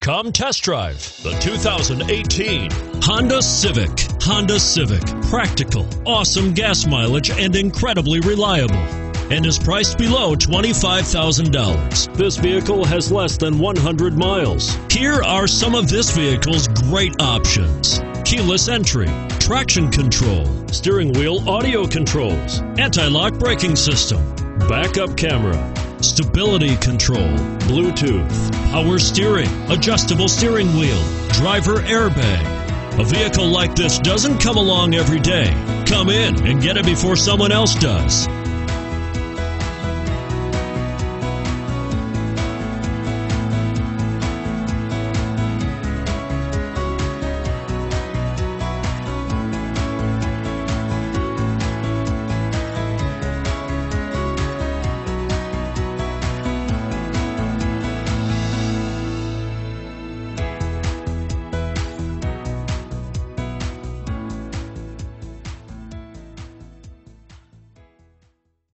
Come test drive the 2018 Honda Civic. Honda Civic. Practical, awesome gas mileage, and incredibly reliable. And is priced below $25,000. This vehicle has less than 100 miles. Here are some of this vehicle's great options: keyless entry, traction control, steering wheel audio controls, anti-lock braking system, backup camera, stability control, Bluetooth, power steering, adjustable steering wheel, driver airbag. A vehicle like this doesn't come along every day. Come in and get it before someone else does.